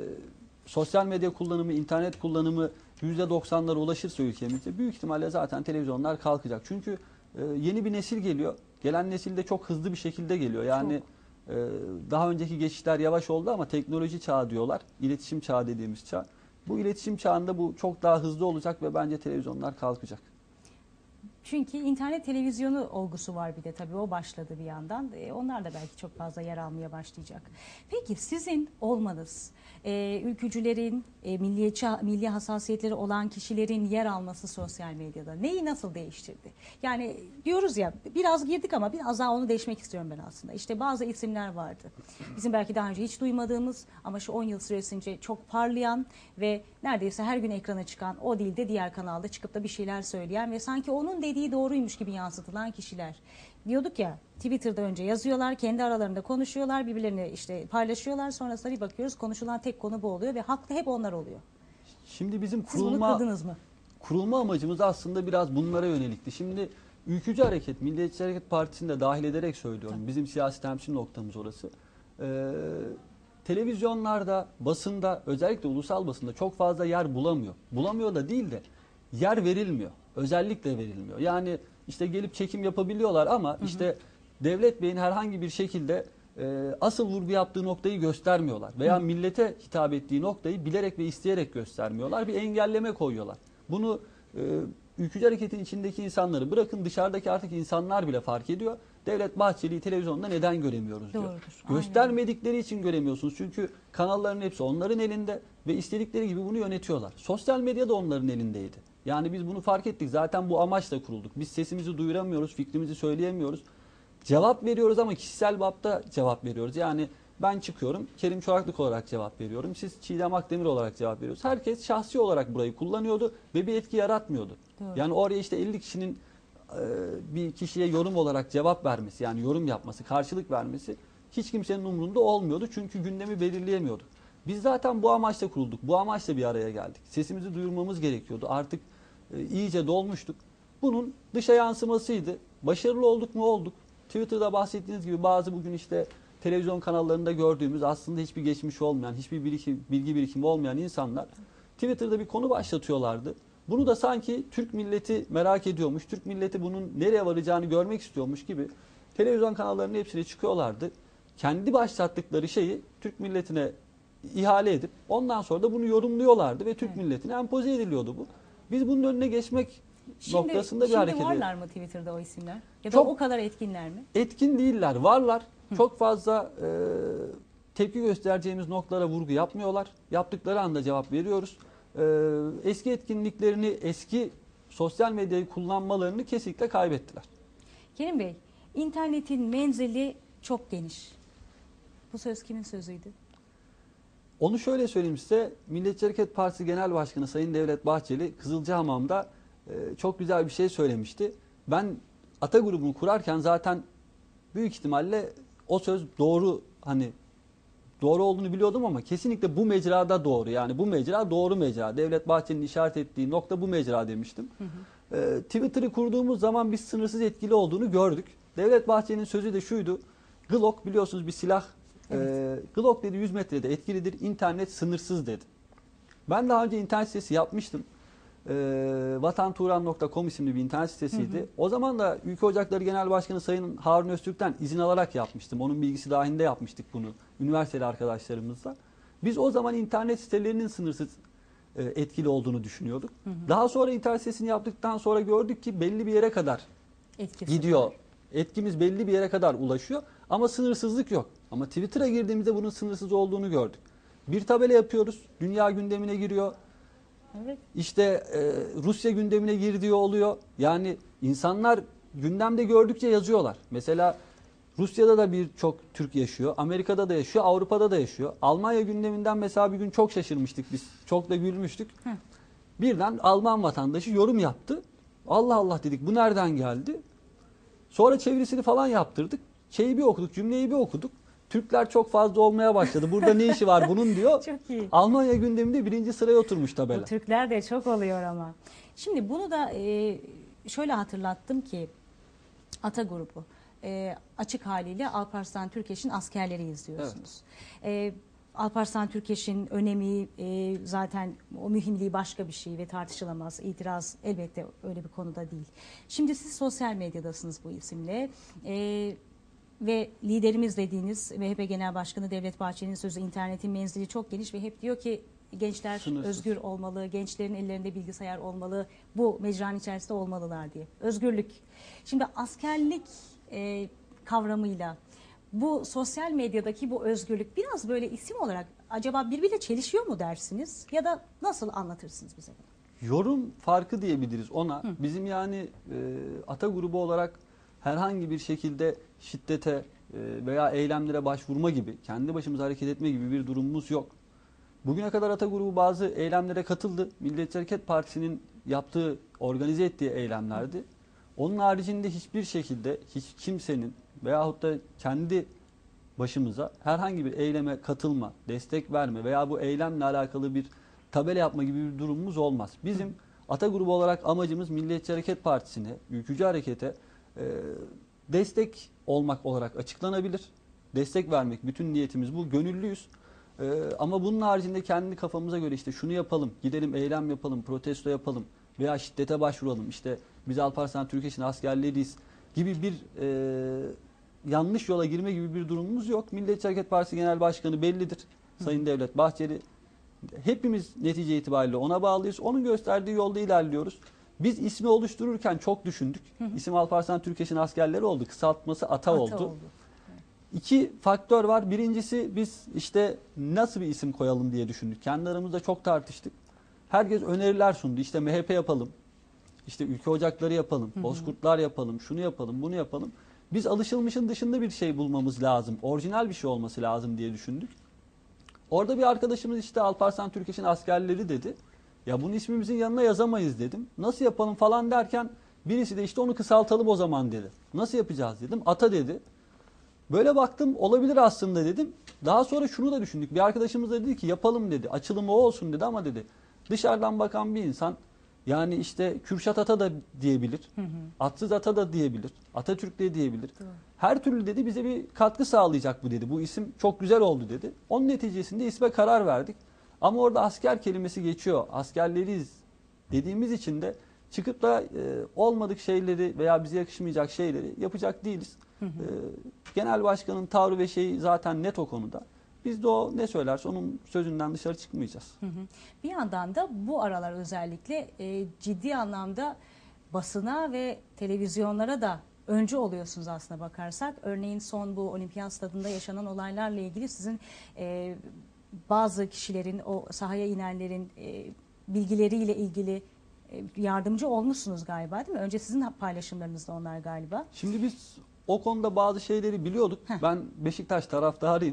sosyal medya kullanımı, internet kullanımı %90'lara ulaşırsa ülkemizde büyük ihtimalle zaten televizyonlar kalkacak. Çünkü yeni bir nesil geliyor. Gelen nesil de çok hızlı bir şekilde geliyor. Yani daha önceki geçişler yavaş oldu ama teknoloji çağı diyorlar. İletişim çağı dediğimiz çağ. Bu iletişim çağında bu çok daha hızlı olacak ve bence televizyonlar kalkacak. Çünkü internet televizyonu olgusu var bir de tabii, o başladı bir yandan. Onlar da belki çok fazla yer almaya başlayacak. Peki sizin olmanız, ülkücülerin, milli hassasiyetleri olan kişilerin yer alması sosyal medyada neyi nasıl değiştirdi? Yani diyoruz ya, biraz girdik ama biraz daha onu değişmek istiyorum ben aslında. İşte bazı isimler vardı. Bizim belki daha önce hiç duymadığımız ama şu 10 yıl süresince çok parlayan ve neredeyse her gün ekrana çıkan, o değil de diğer kanalda çıkıp da bir şeyler söyleyen ve sanki onun dediği söylediği doğruymuş gibi yansıtılan kişiler. Diyorduk ya, Twitter'da önce yazıyorlar, kendi aralarında konuşuyorlar, birbirlerini işte paylaşıyorlar. Sonrasında bir bakıyoruz konuşulan tek konu bu oluyor ve haklı hep onlar oluyor. Şimdi bizim Siz bunu kırdınız mı? kurulma amacımız aslında biraz bunlara yönelikti. Şimdi Ülkücü Hareket, Milliyetçi Hareket Partisi'ni de dahil ederek söylüyorum. Bizim siyasi temsil noktamız orası. Televizyonlarda, basında, özellikle ulusal basında çok fazla yer bulamıyor. Bulamıyor da değil de yer verilmiyor. Özellikle verilmiyor. Yani işte gelip çekim yapabiliyorlar ama işte Devlet Bey'in herhangi bir şekilde asıl vurgu yaptığı noktayı göstermiyorlar. Veya millete hitap ettiği noktayı bilerek ve isteyerek göstermiyorlar. Bir engelleme koyuyorlar. Bunu Ülkücü Hareket'in içindeki insanları bırakın, dışarıdaki artık insanlar bile fark ediyor. Devlet Bahçeli'yi televizyonda neden göremiyoruz diyor. Doğrudur, Göstermedikleri için göremiyorsunuz. Çünkü kanalların hepsi onların elinde ve istedikleri gibi bunu yönetiyorlar. Sosyal medya da onların elindeydi. Yani biz bunu fark ettik. Zaten bu amaçla kurulduk. Biz sesimizi duyuramıyoruz, fikrimizi söyleyemiyoruz. Cevap veriyoruz ama kişisel babda cevap veriyoruz. Yani ben çıkıyorum, Kerim Çoraklık olarak cevap veriyorum. Siz Çiğdem Akdemir olarak cevap veriyorsunuz. Herkes şahsi olarak burayı kullanıyordu ve bir etki yaratmıyordu. Doğru. Yani oraya işte 50 kişinin bir kişiye yorum olarak cevap vermesi, yani yorum yapması, karşılık vermesi hiç kimsenin umurunda olmuyordu. Çünkü gündemi belirleyemiyorduk. Biz zaten bu amaçla kurulduk. Bu amaçla bir araya geldik. Sesimizi duyurmamız gerekiyordu. Artık iyice dolmuştuk. Bunun dışa yansımasıydı. Başarılı olduk mu? Olduk. Twitter'da bahsettiğiniz gibi bazı bugün işte televizyon kanallarında gördüğümüz aslında hiçbir geçmiş olmayan, hiçbir bilgi birikimi olmayan insanlar Twitter'da bir konu başlatıyorlardı. Bunu da sanki Türk milleti merak ediyormuş, Türk milleti bunun nereye varacağını görmek istiyormuş gibi televizyon kanallarının hepsine çıkıyorlardı. Kendi başlattıkları şeyi Türk milletine ihale edip ondan sonra da bunu yorumluyorlardı ve Türk milletine empoze ediliyordu bu. Biz bunun önüne geçmek noktasında bir hareket ediyoruz. Şimdi varlar mı Twitter'da o isimler? Ya da Çok o kadar etkinler mi? etkin değiller, varlar. Çok fazla tepki göstereceğimiz noktalara vurgu yapmıyorlar. Yaptıkları anda cevap veriyoruz. Eski etkinliklerini, eski sosyal medyayı kullanmalarını kesinlikle kaybettiler. Kerim Bey, internetin menzili çok geniş. Bu söz kimin sözüydü? Onu şöyle söyleyeyim size. Milliyetçi Hareket Partisi Genel Başkanı Sayın Devlet Bahçeli Kızılcahamam'da çok güzel bir şey söylemişti. Ben Ata grubunu kurarken zaten büyük ihtimalle o söz doğru, hani doğru olduğunu biliyordum ama kesinlikle bu mecrada doğru. Yani bu mecra doğru mecra. Devlet Bahçeli'nin işaret ettiği nokta bu mecra demiştim. Twitter'ı kurduğumuz zaman biz sınırsız etkili olduğunu gördük. Devlet Bahçeli'nin sözü de şuydu. Glock biliyorsunuz bir silah. Evet. Glock dedi 100 metrede etkilidir. İnternet sınırsız dedi. Ben daha önce internet sitesi yapmıştım. vatanturan.com isimli bir internet sitesiydi. O zaman da Ülke Ocakları Genel Başkanı Sayın Harun Öztürk'ten izin alarak yapmıştım. Onun bilgisi dahilinde yapmıştık bunu üniversiteli arkadaşlarımızla. Biz o zaman internet sitelerinin sınırsız etkili olduğunu düşünüyorduk. Daha sonra internet sitesini yaptıktan sonra gördük ki belli bir yere kadar gidiyor. Etkimiz belli bir yere kadar ulaşıyor ama sınırsızlık yok. Ama Twitter'a girdiğimizde bunun sınırsız olduğunu gördük. Bir tabela yapıyoruz, dünya gündemine giriyor. Evet. İşte Rusya gündemine girdiği oluyor. Yani insanlar gündemde gördükçe yazıyorlar. Mesela Rusya'da da birçok Türk yaşıyor. Amerika'da da yaşıyor. Avrupa'da da yaşıyor. Almanya gündeminden mesela bir gün çok şaşırmıştık biz. Çok da gülmüştük. Birden Alman vatandaşı yorum yaptı. Allah Allah dedik, bu nereden geldi? Sonra çevirisini falan yaptırdık. Şeyi bir okuduk, cümleyi bir okuduk. Türkler çok fazla olmaya başladı. Burada ne işi var bunun diyor. Çok iyi. Almanya gündeminde 1. sıraya oturmuş tabela. O Türkler de çok oluyor ama. Şimdi bunu da şöyle hatırlattım ki Ata grubu açık haliyle Alparslan Türkeş'in askerleri izliyorsunuz. Evet. Alparslan Türkeş'in önemi zaten o mühimliği başka bir şey ve tartışılamaz. İtiraz elbette öyle bir konuda değil. Şimdi siz sosyal medyadasınız bu isimle. Ve liderimiz dediğiniz MHP Genel Başkanı Devlet Bahçeli'nin sözü internetin menzili çok geniş ve hep diyor ki gençler sınırsız, özgür olmalı, gençlerin ellerinde bilgisayar olmalı, bu mecranın içerisinde olmalılar diye. Özgürlük. Şimdi askerlik kavramıyla bu sosyal medyadaki bu özgürlük biraz böyle isim olarak acaba birbiriyle çelişiyor mu dersiniz? Ya da nasıl anlatırsınız bize bunu? Yorum farkı diyebiliriz ona. Bizim yani Ata grubu olarak herhangi bir şekilde şiddete veya eylemlere başvurma gibi, kendi başımıza hareket etme gibi bir durumumuz yok. Bugüne kadar Ata grubu bazı eylemlere katıldı. Milliyetçi Hareket Partisi'nin yaptığı, organize ettiği eylemlerdi. Onun haricinde hiçbir şekilde hiç kimsenin veyahut da kendi başımıza herhangi bir eyleme katılma, destek verme veya bu eylemle alakalı bir tabela yapma gibi bir durumumuz olmaz. Bizim Ata grubu olarak amacımız Milliyetçi Hareket Partisi'ne, ülkücü harekete destek olmak olarak açıklanabilir. Destek vermek, bütün niyetimiz bu. Gönüllüyüz. Ama bunun haricinde kendi kafamıza göre işte şunu yapalım, gidelim eylem yapalım, protesto yapalım veya şiddete başvuralım. İşte biz Alparslan Türkeş'in askerleriyiz gibi bir yanlış yola girme gibi bir durumumuz yok. Milliyetçi Hareket Partisi Genel Başkanı bellidir. Sayın Devlet Bahçeli. Hepimiz netice itibariyle ona bağlıyız. Onun gösterdiği yolda ilerliyoruz. Biz ismi oluştururken çok düşündük. İsim Alparslan Türkeş'in askerleri oldu. Kısaltması ATA oldu. İki faktör var. Birincisi biz işte nasıl bir isim koyalım diye düşündük. Kendi aramızda çok tartıştık. Herkes öneriler sundu. İşte MHP yapalım. İşte ülke ocakları yapalım. Bozkurtlar yapalım. Şunu yapalım, bunu yapalım. Biz alışılmışın dışında bir şey bulmamız lazım. Orijinal bir şey olması lazım diye düşündük. Orada bir arkadaşımız işte Alparslan Türkeş'in askerleri dedi. Ya bunu ismimizin yanına yazamayız dedim. Nasıl yapalım falan derken birisi de işte onu kısaltalım o zaman dedi. Nasıl yapacağız dedim. ATA dedi. Böyle baktım olabilir aslında dedim. Daha sonra şunu da düşündük. Bir arkadaşımız da dedi ki yapalım dedi. Açılımı o olsun dedi ama dedi. Dışarıdan bakan bir insan yani işte Kürşat Ata da diyebilir. Atsız Ata da diyebilir. Atatürk de diyebilir. Doğru. Her türlü dedi bize bir katkı sağlayacak bu dedi. Bu isim çok güzel oldu dedi. Onun neticesinde isme karar verdik. Ama orada asker kelimesi geçiyor. Askerleriyiz dediğimiz için de çıkıp da olmadık şeyleri veya bize yakışmayacak şeyleri yapacak değiliz. Genel başkanın tavrı ve şeyi zaten net o konuda. Biz de o ne söylerse onun sözünden dışarı çıkmayacağız. Bir yandan da bu aralar özellikle ciddi anlamda basına ve televizyonlara da öncü oluyorsunuz aslına bakarsak. Örneğin son bu olimpiyat stadında yaşanan olaylarla ilgili sizin bazı kişilerin, o sahaya inenlerin bilgileriyle ilgili yardımcı olmuşsunuz galiba değil mi? Önce sizin paylaşımlarınızda onlar galiba. Şimdi biz o konuda bazı şeyleri biliyorduk. Ben Beşiktaş taraftarıyım.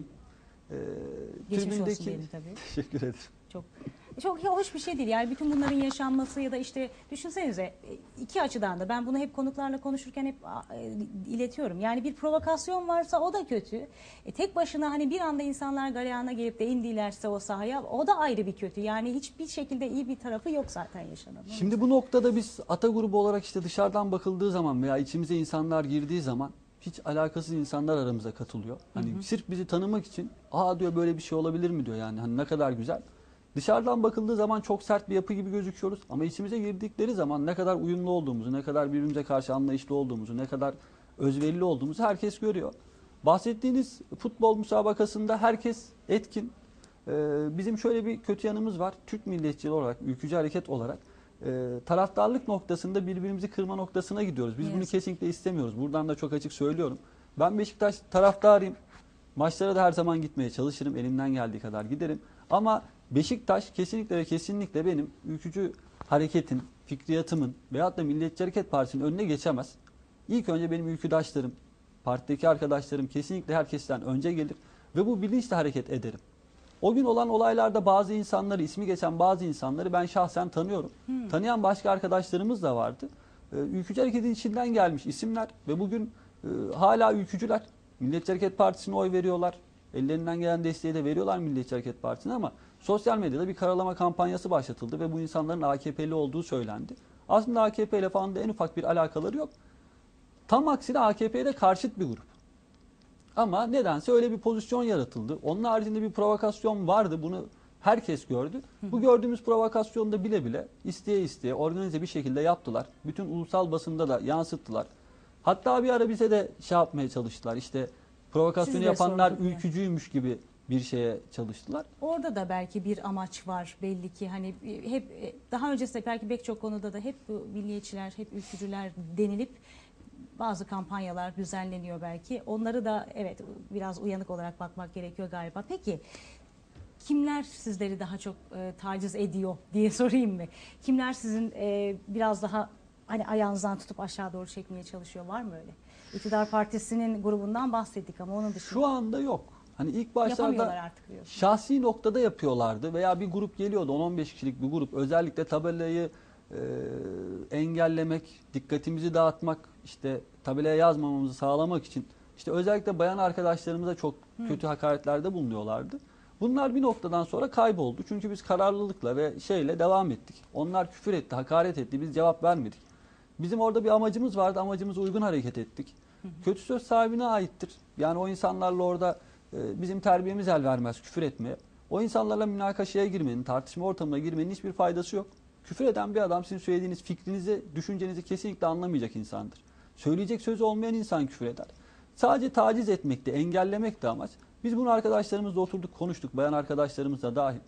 Geçmiş olsun diyelim tabii. Teşekkür ederim. Çok hoş bir şey değil. Yani bütün bunların yaşanması ya da işte düşünsenize iki açıdan da ben bunu hep konuklarla konuşurken hep iletiyorum. Yani bir provokasyon varsa o da kötü. Tek başına hani bir anda insanlar galeyana gelip de indilerse o sahaya o da ayrı bir kötü. Yani hiçbir şekilde iyi bir tarafı yok zaten yaşanan. Şimdi bu noktada biz Ata grubu olarak işte dışarıdan bakıldığı zaman veya içimize insanlar girdiği zaman hiç alakasız insanlar aramıza katılıyor. Hani sırf bizi tanımak için diyor böyle bir şey olabilir mi diyor yani hani ne kadar güzel. Dışarıdan bakıldığı zaman çok sert bir yapı gibi gözüküyoruz ama içimize girdikleri zaman ne kadar uyumlu olduğumuzu, ne kadar birbirimize karşı anlayışlı olduğumuzu, ne kadar özverili olduğumuzu herkes görüyor. Bahsettiğiniz futbol müsabakasında herkes etkin. Bizim şöyle bir kötü yanımız var. Türk milliyetçiliği olarak, ülkücü hareket olarak taraftarlık noktasında birbirimizi kırma noktasına gidiyoruz. Biz bunu kesinlikle istemiyoruz. Buradan da çok açık söylüyorum. Ben Beşiktaş taraftarıyım. Maçlara da her zaman gitmeye çalışırım. Elimden geldiği kadar giderim. Ama Beşiktaş kesinlikle ve kesinlikle benim ülkücü hareketin, fikriyatımın veyahut da Milliyetçi Hareket Partisi'nin önüne geçemez. İlk önce benim ülküdaşlarım, partideki arkadaşlarım kesinlikle herkesten önce gelir ve bu bilinçle hareket ederim. O gün olan olaylarda bazı insanları, ismi geçen bazı insanları ben şahsen tanıyorum. Tanıyan başka arkadaşlarımız da vardı. Ülkücü hareketin içinden gelmiş isimler ve bugün hala ülkücüler. Milliyetçi Hareket Partisi'ne oy veriyorlar. Ellerinden gelen desteği de veriyorlar Milliyetçi Hareket Partisi'ne ama sosyal medyada bir karalama kampanyası başlatıldı ve bu insanların AKP'li olduğu söylendi. Aslında AKP ile falan da en ufak bir alakaları yok. Tam aksine AKP'ye de karşıt bir grup. Ama nedense öyle bir pozisyon yaratıldı. Onun haricinde bir provokasyon vardı. Bunu herkes gördü. Bu gördüğümüz provokasyonda bile bile isteye isteye organize bir şekilde yaptılar. Bütün ulusal basında da yansıttılar. Hatta bir ara bize de şey yapmaya çalıştılar. İşte provokasyonu yapanlar ülkücüymüş gibi bir şeye çalıştılar. Orada da belki bir amaç var belli ki hani hep daha öncesinde belki pek çok konuda da hep bu milliyetçiler, hep ülkücüler denilip bazı kampanyalar düzenleniyor belki. Onları da evet biraz uyanık olarak bakmak gerekiyor galiba. Peki kimler sizleri daha çok taciz ediyor diye sorayım mı? Kimler sizin biraz daha hani ayağınızdan tutup aşağı doğru çekmeye çalışıyor, var mı öyle? İktidar Partisi'nin grubundan bahsettik ama onun dışında. Şu anda yok. Hani ilk başlarda şahsi noktada yapıyorlardı veya bir grup geliyordu 10-15 kişilik bir grup özellikle tabelayı engellemek, dikkatimizi dağıtmak, işte tabelaya yazmamamızı sağlamak için işte özellikle bayan arkadaşlarımıza çok kötü hakaretlerde bulunuyorlardı. Bunlar bir noktadan sonra kayboldu. Çünkü biz kararlılıkla ve şeyle devam ettik. Onlar küfür etti, hakaret etti. Biz cevap vermedik. Bizim orada bir amacımız vardı. Amacımıza uygun hareket ettik. Kötü söz sahibine aittir. Yani o insanlarla orada bizim terbiyemiz el vermez küfür etmeye. O insanlarla münakaşaya girmenin, tartışma ortamına girmenin hiçbir faydası yok. Küfür eden bir adam sizin söylediğiniz fikrinizi, düşüncenizi kesinlikle anlamayacak insandır. Söyleyecek sözü olmayan insan küfür eder. Sadece taciz etmekte, engellemek de amaç. Biz bunu arkadaşlarımızla oturduk, konuştuk. Bayan arkadaşlarımızla dahil.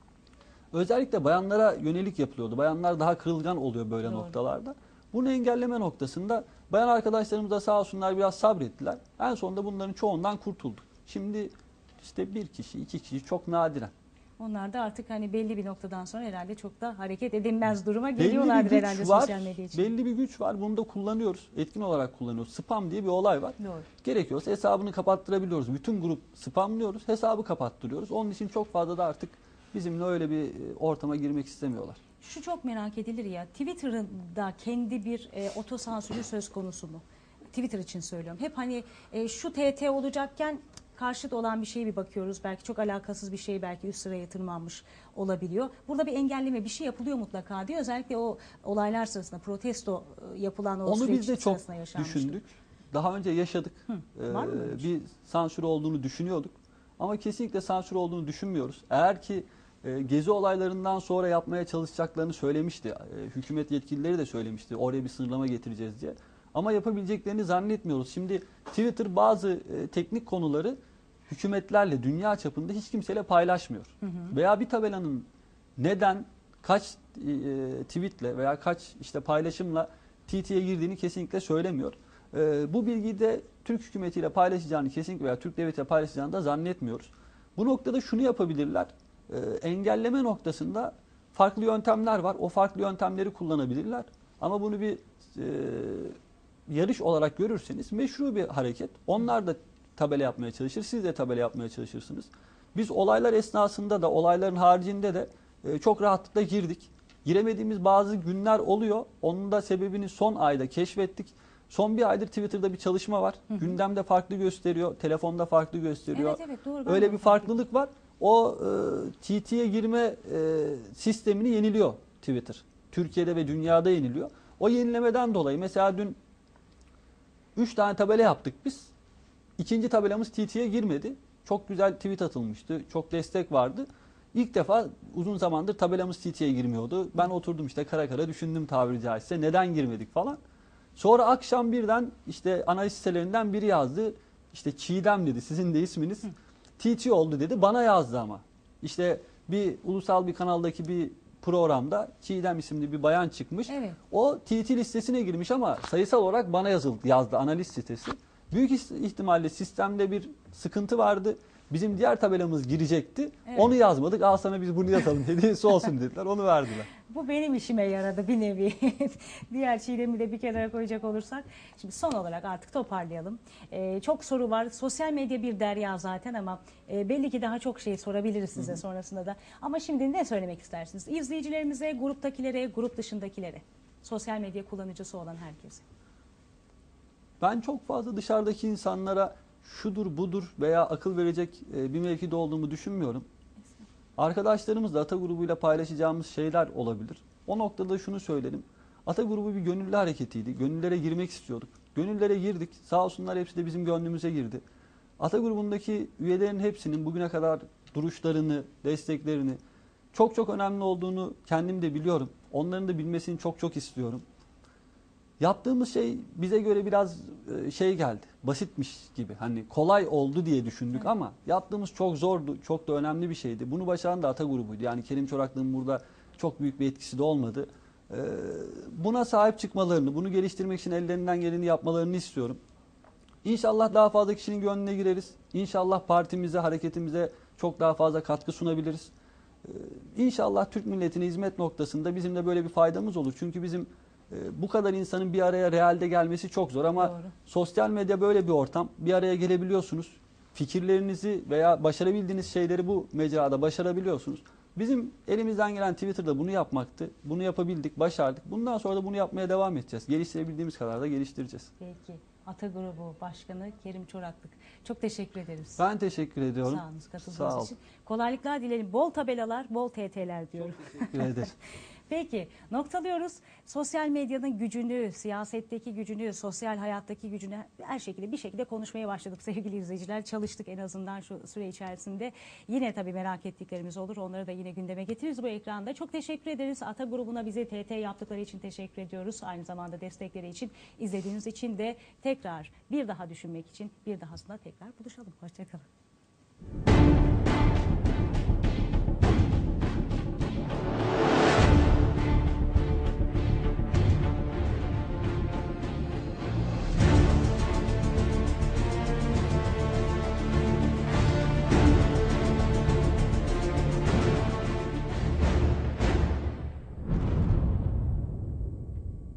Özellikle bayanlara yönelik yapılıyordu. Bayanlar daha kırılgan oluyor böyle Doğru. noktalarda. Bunu engelleme noktasında bayan arkadaşlarımız da sağ olsunlar biraz sabrettiler. En sonunda bunların çoğundan kurtulduk. Şimdi işte bir kişi, iki kişi çok nadiren. Onlar da artık hani belli bir noktadan sonra herhalde çok da hareket edilmez duruma Belli bir geliyorlardır güç herhalde var, sosyal medya için. belli bir güç var. Bunu da kullanıyoruz. Etkin olarak kullanıyoruz. Spam diye bir olay var. Doğru. Gerekiyorsa hesabını kapattırabiliyoruz. Bütün grup spamlıyoruz. Hesabı kapattırıyoruz. Onun için çok fazla da artık bizimle öyle bir ortama girmek istemiyorlar. Şu çok merak edilir ya, Twitter'ın da kendi bir otosansürü söz konusu mu? Twitter için söylüyorum. Hep hani şu TT olacakken karşıt olan bir şeye bir bakıyoruz. Belki çok alakasız bir şey belki üst sıraya tırmanmış olabiliyor. Burada bir engelleme bir şey yapılıyor mutlaka diye. Özellikle o olaylar sırasında protesto yapılan o Onu süreç biz de çok sırasında yaşanmıştı. düşündük. Daha önce yaşadık. Var mı öyle bir şey? Bir sansür olduğunu düşünüyorduk. Ama kesinlikle sansür olduğunu düşünmüyoruz. Eğer ki gezi olaylarından sonra yapmaya çalışacaklarını söylemişti. Hükümet yetkilileri de söylemişti. Oraya bir sınırlama getireceğiz diye. Ama yapabileceklerini zannetmiyoruz. Şimdi Twitter bazı teknik konuları hükümetlerle, dünya çapında hiç kimseyle paylaşmıyor. Veya bir tabelanın neden, kaç tweetle veya kaç işte paylaşımla TT'ye girdiğini kesinlikle söylemiyor. Bu bilgiyi de Türk hükümetiyle paylaşacağını kesinlikle veya Türk devletiyle paylaşacağını da zannetmiyoruz. Bu noktada şunu yapabilirler. Engelleme noktasında farklı yöntemler var. O farklı yöntemleri kullanabilirler. Ama bunu bir yarış olarak görürseniz meşru bir hareket. Onlar da tabela yapmaya çalışır, siz de tabela yapmaya çalışırsınız. Biz olaylar esnasında da, olayların haricinde de çok rahatlıkla girdik. Giremediğimiz bazı günler oluyor. Onun da sebebini son ayda keşfettik. Son bir aydır Twitter'da bir çalışma var. Gündemde farklı gösteriyor, telefonda farklı gösteriyor. Evet, doğru. Öyle bir farklılık var. O TT'ye girme sistemini yeniliyor Twitter. Türkiye'de ve dünyada yeniliyor. O yenilemeden dolayı mesela dün 3 tane tabela yaptık biz. İkinci tabelamız TT'ye girmedi. Çok güzel tweet atılmıştı. Çok destek vardı. İlk defa uzun zamandır tabelamız TT'ye girmiyordu. Ben oturdum işte kara kara düşündüm tabiri caizse. Neden girmedik falan. Sonra akşam birden işte analiz sitelerinden biri yazdı. İşte Çiğdem dedi, sizin de isminiz. TT oldu dedi. Bana yazdı ama. İşte bir ulusal bir kanaldaki bir programda Çiğdem isimli bir bayan çıkmış. Evet. O TT listesine girmiş ama sayısal olarak bana yazdı analiz sitesi. Büyük ihtimalle sistemde bir sıkıntı vardı. Bizim diğer tabelamız girecekti. Evet. Onu yazmadık. Al sana biz bunu yazalım. Hediyesi olsun dediler. Onu verdiler. Bu benim işime yaradı bir nevi. Diğer Çiğdem'i de bir kenara koyacak olursak. Şimdi son olarak artık toparlayalım. Çok soru var. Sosyal medya bir derya zaten ama belli ki daha çok şey sorabiliriz size sonrasında da. Ama şimdi ne söylemek istersiniz? İzleyicilerimize, gruptakilere, grup dışındakilere, sosyal medya kullanıcısı olan herkese. Ben çok fazla dışarıdaki insanlara şudur budur veya akıl verecek bir mevkide olduğumu düşünmüyorum. Arkadaşlarımızla Ata grubuyla paylaşacağımız şeyler olabilir. O noktada şunu söylerim. Ata grubu bir gönüllü hareketiydi. Gönüllere girmek istiyorduk. Gönüllere girdik. Sağ olsunlar hepsi de bizim gönlümüze girdi. Ata grubundaki üyelerin hepsinin bugüne kadar duruşlarını, desteklerini çok önemli olduğunu kendim de biliyorum. Onların da bilmesini çok istiyorum. Yaptığımız şey bize göre biraz şey geldi, basitmiş gibi. Hani kolay oldu diye düşündük Evet. ama yaptığımız çok zordu, çok da önemli bir şeydi. Bunu başaran da Ata grubuydu. Yani Kerim Çoraklı'nın burada çok büyük bir etkisi de olmadı. Buna sahip çıkmalarını, bunu geliştirmek için ellerinden geleni yapmalarını istiyorum. İnşallah daha fazla kişinin gönlüne gireriz. İnşallah partimize, hareketimize çok daha fazla katkı sunabiliriz. İnşallah Türk milletine hizmet noktasında bizim de böyle bir faydamız olur. Çünkü bizim bu kadar insanın bir araya realde gelmesi çok zor ama Doğru. sosyal medya böyle bir ortam. Bir araya gelebiliyorsunuz. Fikirlerinizi veya başarabildiğiniz şeyleri bu mecrada başarabiliyorsunuz. Bizim elimizden gelen Twitter'da bunu yapmaktı. Bunu yapabildik, başardık. Bundan sonra da bunu yapmaya devam edeceğiz. Geliştirebildiğimiz kadar da geliştireceğiz. Peki. Ata Grubu Başkanı Kerim Çoraklık. Çok teşekkür ederiz. Ben teşekkür ediyorum. Sağ olun Sağ katıldığınız ol. için. Kolaylıklar dilerim. Bol tabelalar, bol TT'ler diyorum. Teşekkür ederim. Peki noktalıyoruz. Sosyal medyanın gücünü, siyasetteki gücünü, sosyal hayattaki gücünü her şekilde bir şekilde konuşmaya başladık sevgili izleyiciler. Çalıştık en azından şu süre içerisinde. Yine tabii merak ettiklerimiz olur. Onları da yine gündeme getiririz bu ekranda. Çok teşekkür ederiz. Ata grubuna bize TT yaptıkları için teşekkür ediyoruz. Aynı zamanda destekleri için, izlediğiniz için de tekrar bir daha düşünmek için bir dahasında tekrar buluşalım. Hoşçakalın.